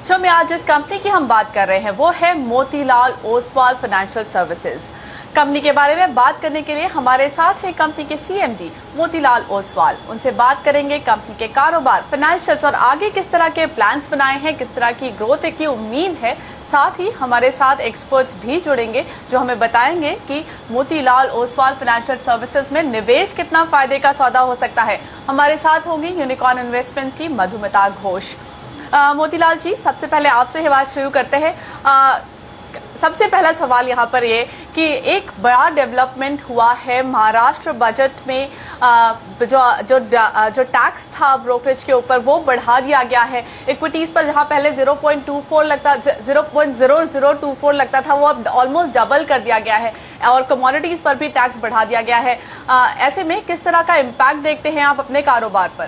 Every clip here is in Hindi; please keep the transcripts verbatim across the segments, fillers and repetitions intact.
शो में आज जिस कंपनी की हम बात कर रहे हैं वो है Motilal Oswal financial services. Company के बारे में बात करने के लिए हमारे साथ है कंपनी के सीएमडी मोतीलाल ओसवाल। उनसे बात करेंगे कंपनी के कारोबार, फाइनेंशियल्स और आगे किस तरह के प्लान्स बनाए हैं, किस तरह की ग्रोथ की उम्मीद है। साथ ही हमारे साथ एक्सपर्ट्स भी जुड़ेंगे जो हमें बताएंगे कि मोतीलाल ओसवाल फाइनेंशियल सर्विसेज में निवेश कितना फायदे का सौदा हो सकता है। हमारे साथ होंगी यूनिकॉर्न इन्वेस्टमेंट्स की मधुमिता घोष। आ, मोतीलाल जी, सबसे पहले आपसे ही बात शुरू करते हैं। आ, सबसे पहला सवाल यहाँ पर ये कि एक बड़ा डेवलपमेंट हुआ है महाराष्ट्र बजट में, आ, जो जो जो टैक्स था ब्रोकरेज के ऊपर वो बढ़ा दिया गया है। इक्विटीज पर जहाँ पहले ज़ीरो पॉइंट टू फोर लगता zero point zero zero two four लगता था वो अब ऑलमोस्ट डबल कर दिया गया है और कमोडिटीज पर भी टैक्स बढ़ा दिया गया है। आ, ऐसे में किस तरह का इम्पैक्ट देखते हैं आप अपने कारोबार पर?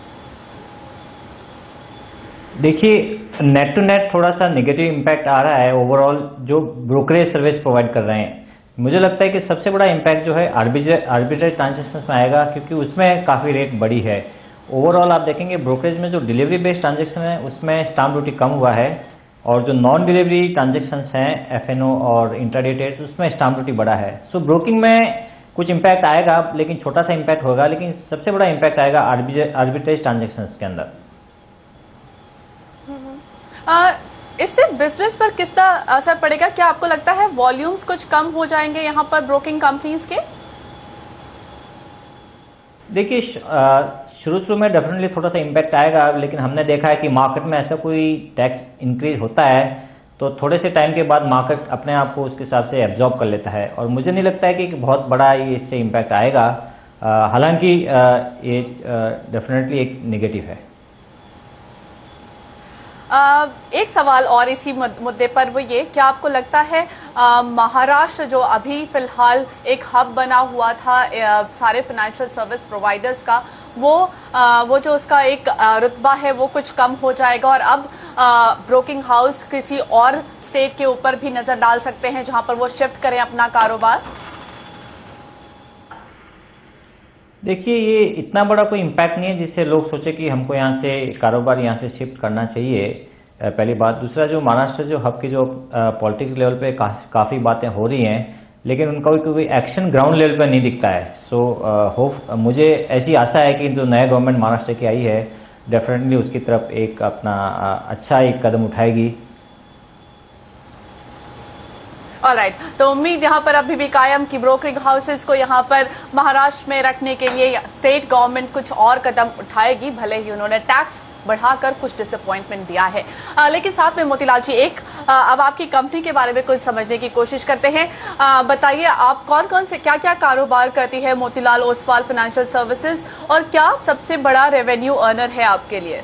देखिए, नेट टू नेट थोड़ा सा नेगेटिव इम्पैक्ट आ रहा है ओवरऑल जो ब्रोकरेज सर्विस प्रोवाइड कर रहे हैं। मुझे लगता है कि सबसे बड़ा इम्पैक्ट जो है आर्बिट्रेज आर्बिट्रेज ट्रांजेक्शन में आएगा, क्योंकि उसमें काफ़ी रेट बढ़ी है। ओवरऑल आप देखेंगे ब्रोकरेज में जो डिलीवरी बेस्ड ट्रांजेक्शन है उसमें स्टाम्प ड्यूटी कम हुआ है और जो नॉन डिलीवरी ट्रांजेक्शन हैं एफएनओ और इंट्राडे ट्रेड उसमें स्टाम्प ड्यूटी बढ़ा है। सो ब्रोकिंग में कुछ इम्पैक्ट आएगा, लेकिन छोटा सा इम्पैक्ट होगा, लेकिन सबसे बड़ा इम्पैक्ट आएगा आर्बिट्रेज ट्रांजेक्शन के अंदर। आ, इससे बिजनेस पर कितना असर पड़ेगा? क्या आपको लगता है वॉल्यूम्स कुछ कम हो जाएंगे यहाँ पर ब्रोकिंग कंपनीज के? देखिए, शुरू शुरू में डेफिनेटली थोड़ा सा इम्पैक्ट आएगा, लेकिन हमने देखा है कि मार्केट में ऐसा कोई टैक्स इंक्रीज होता है तो थोड़े से टाइम के बाद मार्केट अपने आप को उसके हिसाब से एब्जॉर्ब कर लेता है और मुझे नहीं लगता है कि बहुत बड़ा ये इससे इम्पैक्ट आएगा। हालांकि ये डेफिनेटली एक नेगेटिव है। Uh, एक सवाल और इसी मुद्दे पर, वो ये, क्या आपको लगता है uh, महाराष्ट्र जो अभी फिलहाल एक हब बना हुआ था uh, सारे फाइनेंशियल सर्विस प्रोवाइडर्स का, वो uh, वो जो उसका एक uh, रुतबा है वो कुछ कम हो जाएगा और अब ब्रोकिंग uh, हाउस किसी और स्टेट के ऊपर भी नजर डाल सकते हैं जहां पर वो शिफ्ट करें अपना कारोबार? देखिए, ये इतना बड़ा कोई इम्पैक्ट नहीं है जिससे लोग सोचे कि हमको यहाँ से कारोबार यहाँ से शिफ्ट करना चाहिए, पहली बात। दूसरा, जो महाराष्ट्र जो हब की जो पॉलिटिक्स लेवल पे का, काफ़ी बातें हो रही हैं, लेकिन उनका कोई कोई एक्शन ग्राउंड लेवल पे नहीं दिखता है। सो होप मुझे ऐसी आशा है कि जो नया गवर्नमेंट महाराष्ट्र की आई है डेफिनेटली उसकी तरफ एक अपना अच्छा एक कदम उठाएगी। ऑलराइट, तो उम्मीद यहाँ पर अभी भी कायम कि ब्रोकरिंग हाउसेस को यहाँ पर महाराष्ट्र में रखने के लिए स्टेट गवर्नमेंट कुछ और कदम उठाएगी, भले ही उन्होंने टैक्स बढ़ाकर कुछ डिसअपॉइंटमेंट दिया है। आ, लेकिन साथ में मोतीलाल जी, एक आ, अब आपकी कंपनी के बारे में कुछ समझने की कोशिश करते हैं। बताइए, आप कौन कौन से क्या क्या कारोबार करती है मोतीलाल ओसवाल फाइनेंशियल सर्विसेज और क्या सबसे बड़ा रेवेन्यू अर्नर है आपके लिए?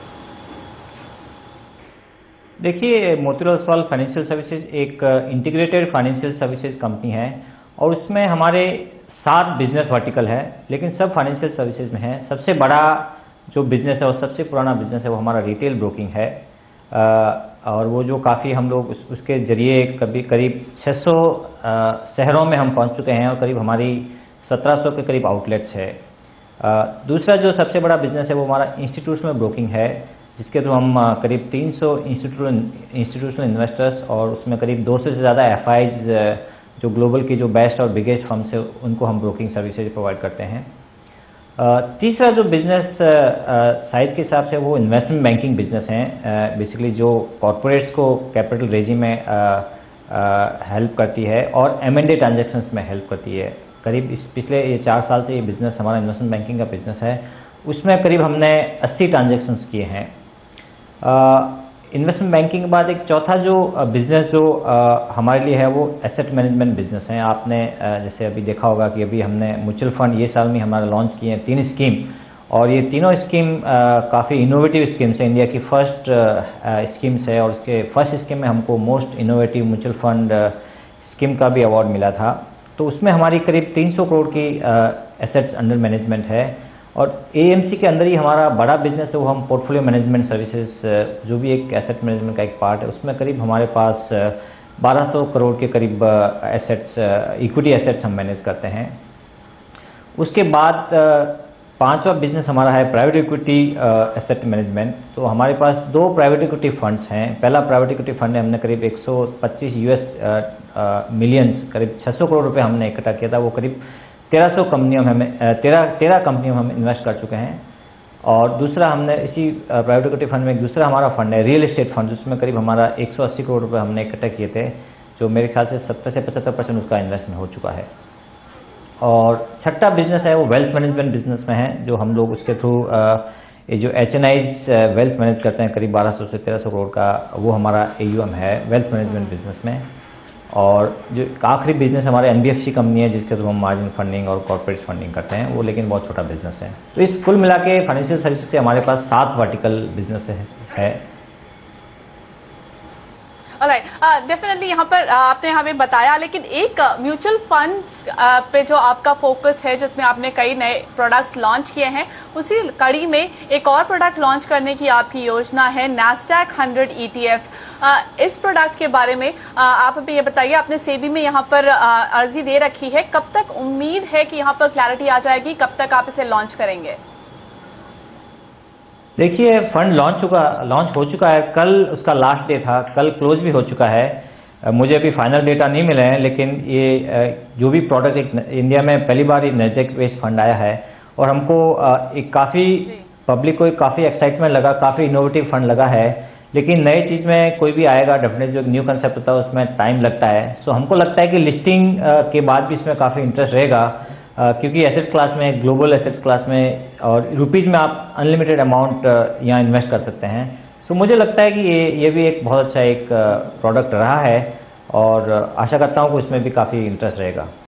देखिए, मोतीलाल ओसवाल फाइनेंशियल सर्विसेज एक इंटीग्रेटेड फाइनेंशियल सर्विसेज कंपनी है और उसमें हमारे सात बिजनेस वर्टिकल है, लेकिन सब फाइनेंशियल सर्विसेज में है। सबसे बड़ा जो बिजनेस है और सबसे पुराना बिजनेस है वो हमारा रिटेल ब्रोकिंग है और वो जो काफ़ी हम लोग उस, उसके जरिए कभी करीब छह सौ शहरों में हम पहुंच चुके हैं और करीब हमारी सत्रह सौ के करीब आउटलेट्स है। दूसरा जो सबसे बड़ा बिजनेस है वो हमारा इंस्टीट्यूशनल ब्रोकिंग है, जिसके थ्रू हम करीब तीन सौ इंस्टीट्यूशनल इन्वेस्टर्स और उसमें करीब दो सौ से ज़्यादा एफ आईज जो ग्लोबल की जो बेस्ट और बिगेस्ट फर्म्स है उनको हम ब्रोकिंग सर्विसेज प्रोवाइड करते हैं। तीसरा जो बिजनेस साइज के हिसाब से वो इन्वेस्टमेंट बैंकिंग बिजनेस है, बेसिकली जो कॉरपोरेट्स को कैपिटल रेजिंग में हेल्प करती है और एम एंड ए ट्रांजेक्शन्स में हेल्प करती है। करीब इस पिछले ये चार साल से ये बिजनेस हमारा इन्वेस्टमेंट बैंकिंग का बिजनेस है, उसमें करीब हमने अस्सी ट्रांजेक्शन्स किए हैं। इन्वेस्टमेंट बैंकिंग के बाद एक चौथा जो बिजनेस जो आ, हमारे लिए है वो एसेट मैनेजमेंट बिजनेस है। आपने आ, जैसे अभी देखा होगा कि अभी हमने म्यूचुअल फंड ये साल में हमारा लॉन्च किए हैं तीन स्कीम और ये तीनों स्कीम काफ़ी इनोवेटिव स्कीम्स है, इंडिया की फर्स्ट स्कीम्स है और उसके फर्स्ट स्कीम में हमको most innovative mutual fund scheme का भी अवार्ड मिला था। तो उसमें हमारी करीब तीन सौ करोड़ की एसेट्स अंडर मैनेजमेंट है और एएमसी के अंदर ही हमारा बड़ा बिजनेस है वो हम पोर्टफोलियो मैनेजमेंट सर्विसेज जो भी एक एसेट मैनेजमेंट का एक पार्ट है, उसमें करीब हमारे पास बारह सौ करोड़ के करीब एसेट्स इक्विटी एसेट्स हम मैनेज करते हैं। उसके बाद पांचवा बिजनेस हमारा है प्राइवेट इक्विटी एसेट मैनेजमेंट। तो हमारे पास दो प्राइवेट इक्विटी फंड्स हैं। पहला प्राइवेट इक्विटी फंड है, हमने करीब एक सौ पच्चीस यूएस मिलियंस करीब छह सौ करोड़ रुपए हमने इकट्ठा किया था। वो करीब तेरह सौ कंपनियों में हमें तेरह तेरह कंपनियों में हम इन्वेस्ट कर चुके हैं। और दूसरा हमने इसी प्राइवेट इक्विटी फंड में एक दूसरा हमारा फंड है रियल एस्टेट फंड, जिसमें करीब हमारा एक सौ अस्सी करोड़ रुपए हमने इकट्ठा किए थे, जो मेरे ख्याल से सत्तर से पचहत्तर परसेंट उसका इन्वेस्टमेंट हो चुका है। और छठा बिजनेस है वो वेल्थ मैनेजमेंट बिजनेस में है, जो हम लोग उसके थ्रू ये जो H N Is wealth manage करते हैं करीब बारह सौ से तेरह सौ करोड़ का, वो हमारा ए यू एम है वेल्थ मैनेजमेंट बिजनेस में। और जो आखिरी बिजनेस हमारे N B F C company है, जिसके थ्रू हम मार्जिन फंडिंग और कॉर्पोरेट फंडिंग करते हैं, वो लेकिन बहुत छोटा बिजनेस है। तो इस कुल मिला के फाइनेंशियल सर्विस से हमारे पास सात वर्टिकल बिजनेस है। ऑलराइट, डेफिनेटली यहाँ पर uh, आपने हमें बताया, लेकिन एक म्यूचुअल uh, फंड्स uh, पे जो आपका फोकस है, जिसमें आपने कई नए प्रोडक्ट्स लॉन्च किए हैं, उसी कड़ी में एक और प्रोडक्ट लॉन्च करने की आपकी योजना है Nasdaq hundred E T F. uh, इस प्रोडक्ट के बारे में uh, आप हमें ये बताइए, आपने सेबी में यहाँ पर uh, अर्जी दे रखी है, कब तक उम्मीद है कि यहाँ पर क्लैरिटी आ जाएगी, कब तक आप इसे लॉन्च करेंगे? देखिए, फंड लॉन्च चुका लॉन्च हो चुका है, कल उसका लास्ट डे था, कल क्लोज भी हो चुका है। मुझे अभी फाइनल डेटा नहीं मिले हैं, लेकिन ये जो भी प्रोडक्ट एक इंडिया में पहली बार ये नैस्डैक बेस्ड फंड आया है, और हमको एक काफ़ी पब्लिक को एक काफ़ी एक्साइटमेंट लगा, काफ़ी इनोवेटिव फंड लगा है। लेकिन नई चीज़ में कोई भी आएगा, डेफिनेटली जो न्यू कंसेप्ट होता है उसमें टाइम लगता है। सो हमको लगता है कि लिस्टिंग के बाद भी इसमें काफ़ी इंटरेस्ट रहेगा, Uh, क्योंकि एसेट क्लास में, ग्लोबल एसेट क्लास में और रुपीज में आप अनलिमिटेड अमाउंट uh, यहाँ इन्वेस्ट कर सकते हैं। सो so, मुझे लगता है कि ये ये भी एक बहुत अच्छा एक प्रोडक्ट uh, रहा है, और uh, आशा करता हूँ कि इसमें भी काफ़ी इंटरेस्ट रहेगा।